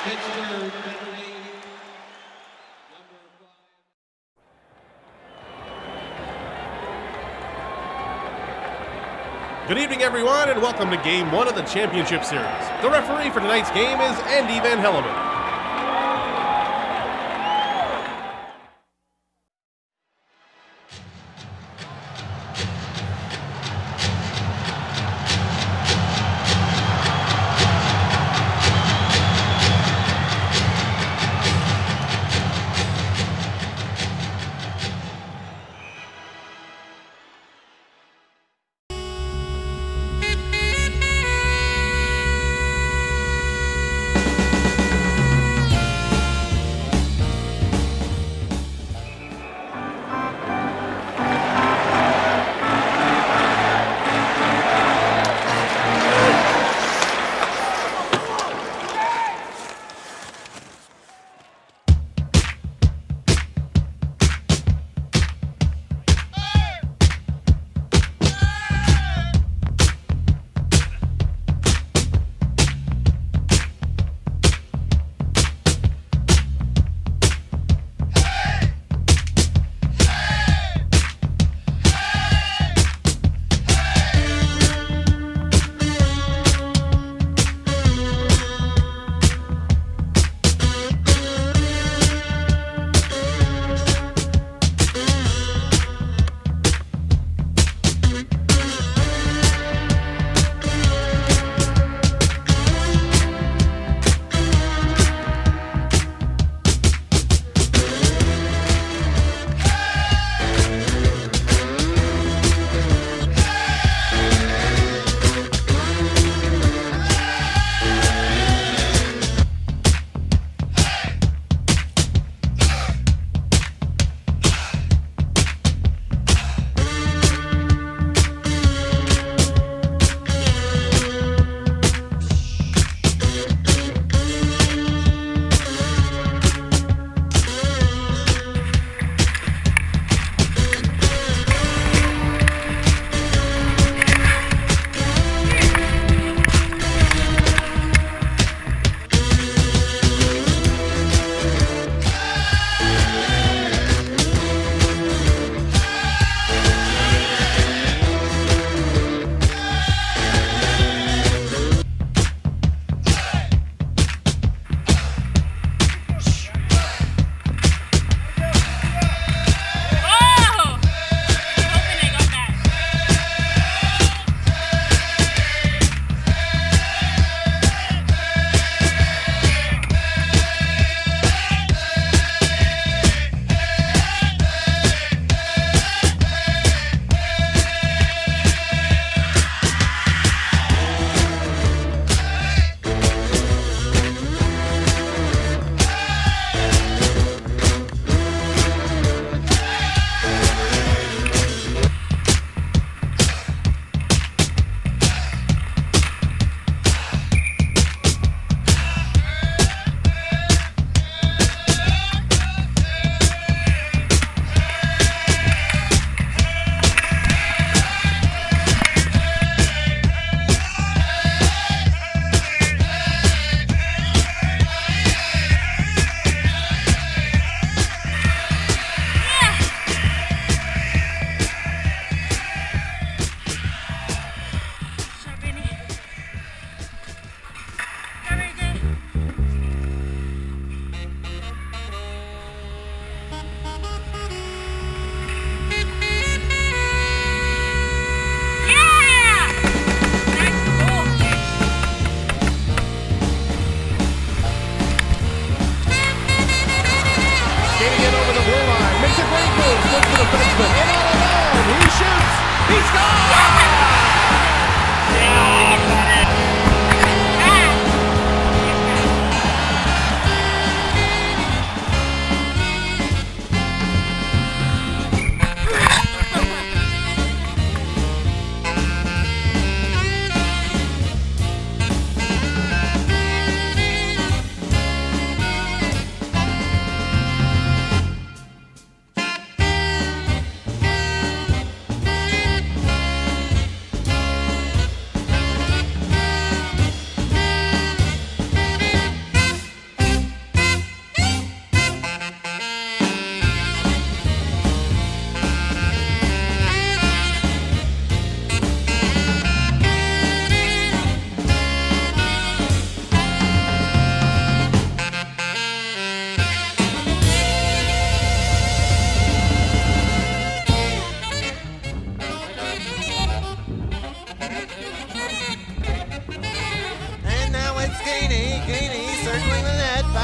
Good evening, everyone, and welcome to Game 1 of the Championship Series. The referee for tonight's game is Andy Van Helleman.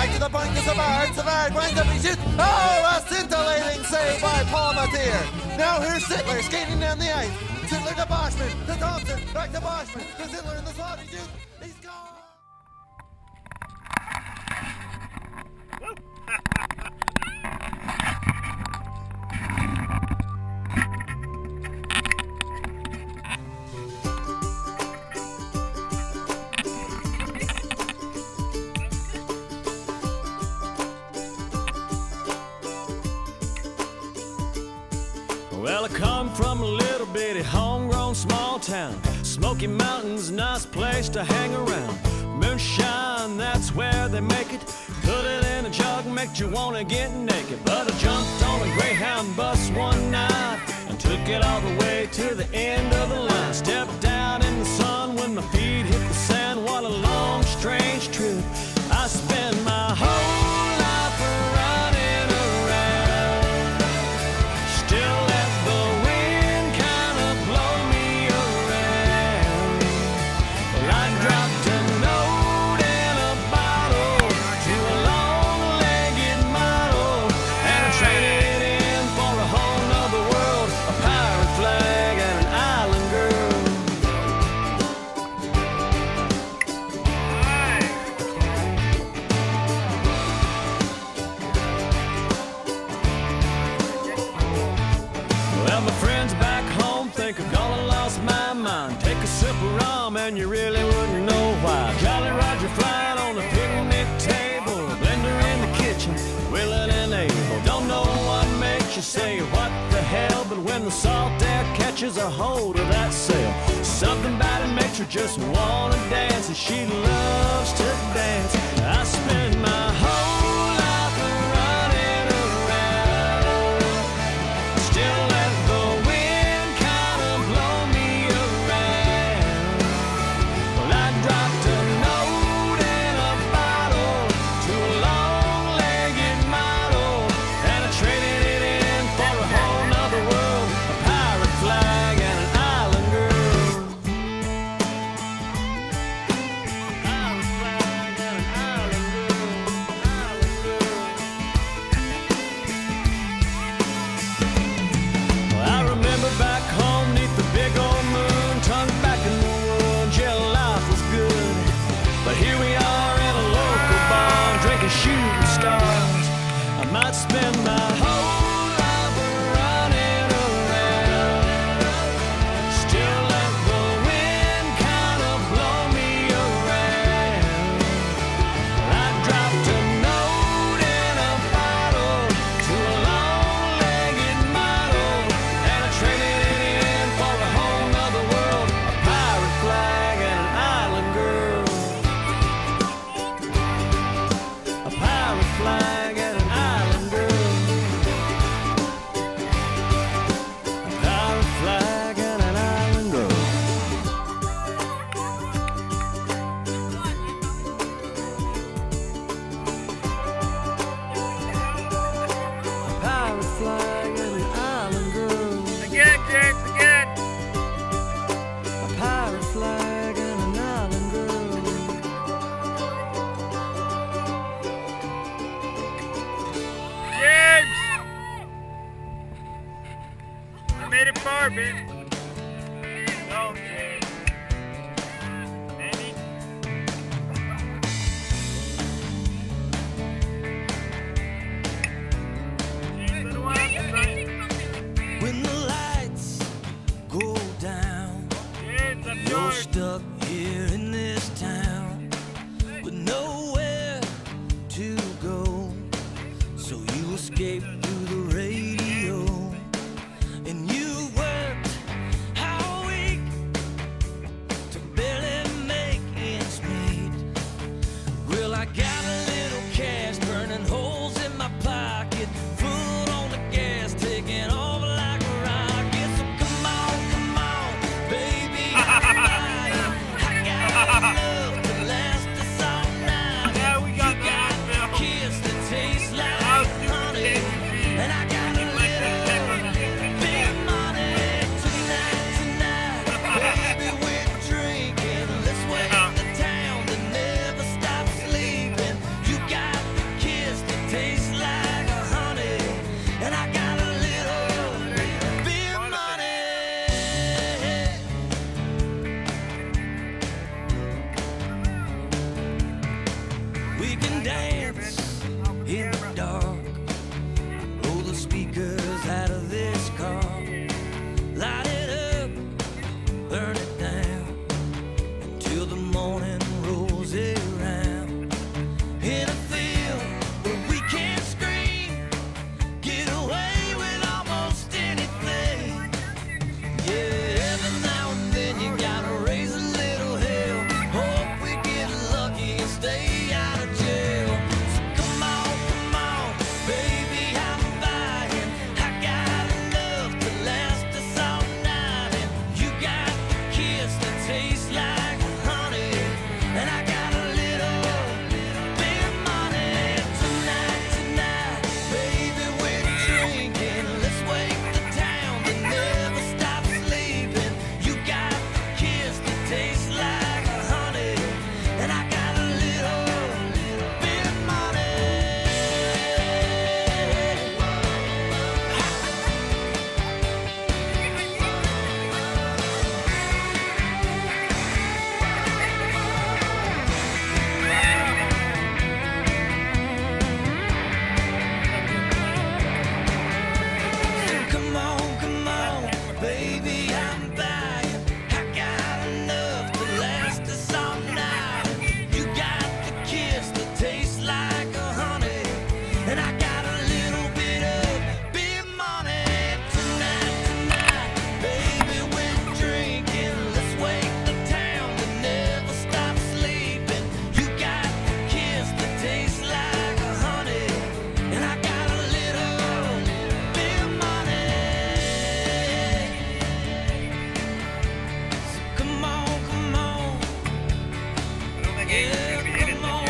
back to the point to Savard. Savard winds up and shoots. Oh, a scintillating save by Paul Mathieu. Now here's Sittler skating down the ice. Sittler to Boschman, to Thompson, back to Boschman, to Sittler in the slot. He shoots. He's gone. Well, I come from a little bitty homegrown small town. Smoky Mountains, nice place to hang around. Moonshine, that's where they make it. Put it in a jug, make you wanna get naked. But I jumped on a Greyhound bus one night and took it all the way to the end of the line. Stepped down in the sun when my feet hit the sand. What a long, strange trip. I spent my whole life running around. Still let the wind kind of blow me around. Well, I dropped a note in a bottle to a long-legged model, and I traded it in for a whole nother world, a pirate flag and an island girl. Well, my friends back home think I've gone and lost my mind. Take a sip of rum and you really wouldn't know why. Jolly Roger flying on the picnic table, blender in the kitchen, willing and able. Don't know what makes you say what the hell, but when the salt air catches a hold of that sail, something about it makes her just wanna dance, and she loves to dance. I spend my whole life running around. Still let the wind kind of blow me around. Well, I dropped a note in a bottle to a long-legged model, and I traded it in for a whole nother world, a pirate flag and an island girl. Pirate flag and an island girl. Island girl. Well, I remember back home neath the big old moon, tongue back in the woods, yeah, life was good. But here we are in a local bar, drinking shooting stars. I might spend my whole life running around. Still let the wind kind of blow me around. I dropped a note in a bottle to a long-legged model, and I traded it in for a whole nother world, a pirate flag and an island girl. A pirate flag and an island girl. A pirate flag and an island girl. A pirate flag and an island girl. Again, James, again. A pirate flag and an island girl. James! I made it far, Ben. No, James. Maybe. James, I don't want to say. When the lights go down, James, I'm you're yours. stuck here in this town with nowhere to go. So you escape through the radio, and you worked how week to barely make ends meet. Well, I got a little cash burning holes in my pocket, foot on the gas, taking off like a rocket. So come on, baby, I'm lying. I got enough to last us all night. Yeah, we got You that, got a Bill. kiss that tastes like I'll do honey, it, James. and I got a little bit of money tonight. Baby, we're drinking. Let's wake the town that never stops sleeping. can dance in the dark. Blow the speakers out of this car. Light it up, burn it down, until the morning rolls around. In a field where we can't scream, get away with almost anything. Yeah, every now and then you gotta raise a little hell. Hope we get lucky and stay out of jail. So come on, baby, I'm buying. I got enough to last us all night. And you got the kiss that tastes like honey, and I got a little bit of money. Tonight, baby, we're drinking. Let's wake the town that never stops sleeping. You got the kiss that tastes like honey, and I got a little bit of money. Come on, baby, I'm buying. I got enough to last us all night. You got the kiss that tastes like honey, and I got a little bit of big money. Tonight, baby, we're drinking. Let's wake the town that never stops sleeping. You got the kiss that tastes like honey, and I got a little bit of money. So come on. Yeah, come on.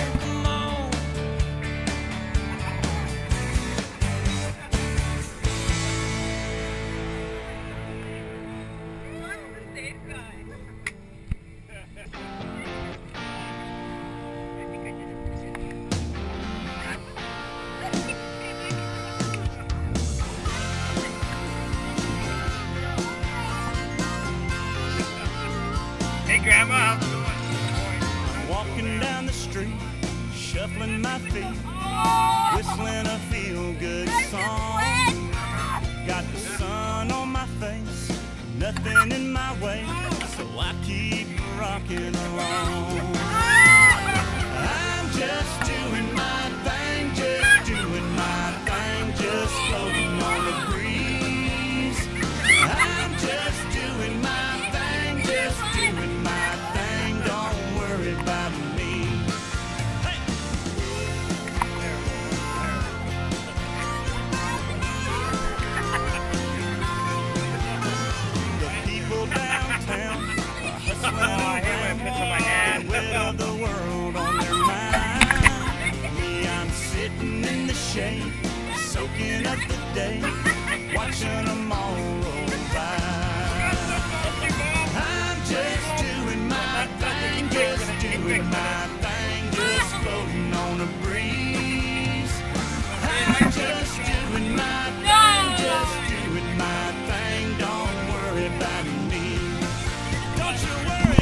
Hey, Grandma, how's it going? Walking down the street, shuffling my feet, whistling a feel-good song. Got the sun on my face, nothing in my way, so I keep rocking along. I'm just doing my thing, just doing my thing, just floating on the breeze. I'm just doing my thing, just doing my thing, don't worry about me. Hey! The people downtown are hustling I hate when it fits on my around, hand. the weight of the world on their mind. Me, I'm sitting in the shade, soaking up the day, watching them all roll by. I'm just doing my thing, just doing my thing, just floating on a breeze. I'm just doing my thing, just doing my thing, don't worry about me. Don't you worry.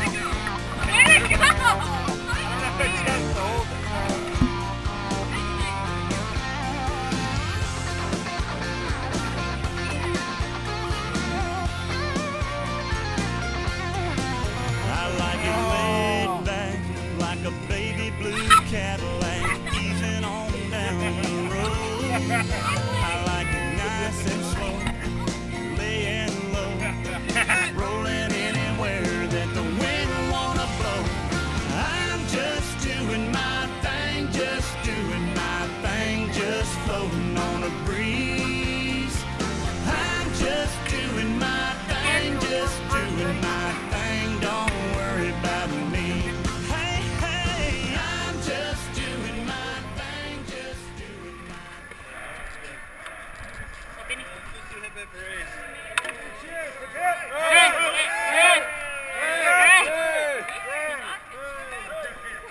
I like it laid back, like a baby blue Cadillac, easing on down the road. I like it nice and slow, laying low, rolling anywhere that the wind wanna blow. I'm just doing my thing, just doing my thing, just floating on a breeze. I'm just doing my thing, just doing my thing, don't worry about me. Hey, I'm just doing my thing, just doing my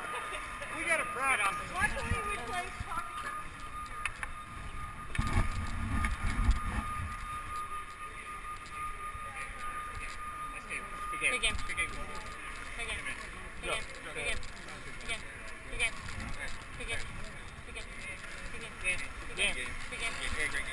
We got a pride on. Game. Yeah, great game.